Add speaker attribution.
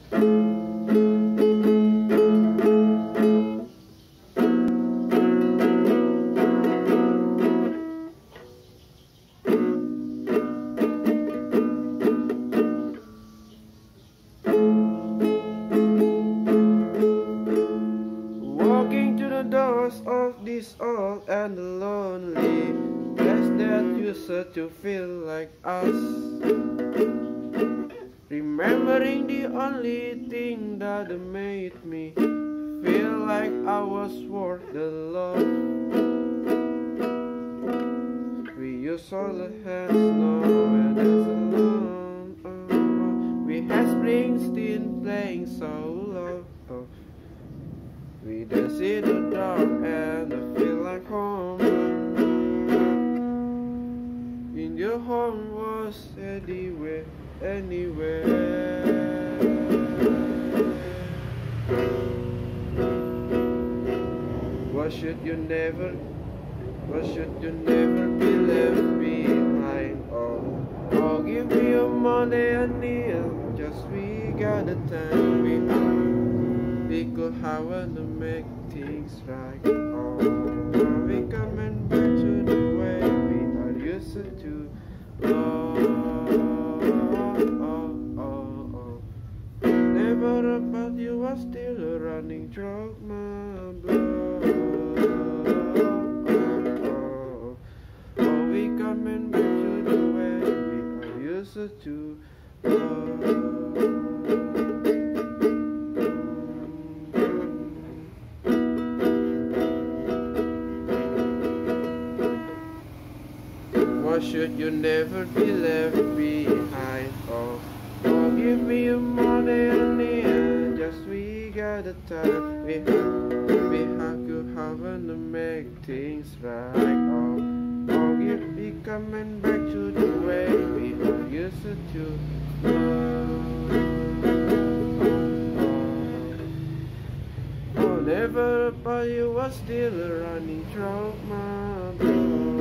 Speaker 1: Walking to the doors of this old and lonely place that used to feel like us. Remembering the only thing that made me feel like I was worth the love. We used all the hands, nowhere that's alone. We had Springsteen playing so low. We dance in the dark and I feel like home. In your home was anywhere, anywhere. Why should you never be left behind? Oh, give me your money I need. Just we got the time we could have to make things right. Oh, we coming back to the way we are used to. Never about you, I still running through my blood. Oh, we coming back to the way we are used to. Why should you never be left behind? Oh, give me your money and need. Just we got the time we have to have to make things right. Oh, give me coming back to the way we are used to. Oh, never about you was still running through my blood.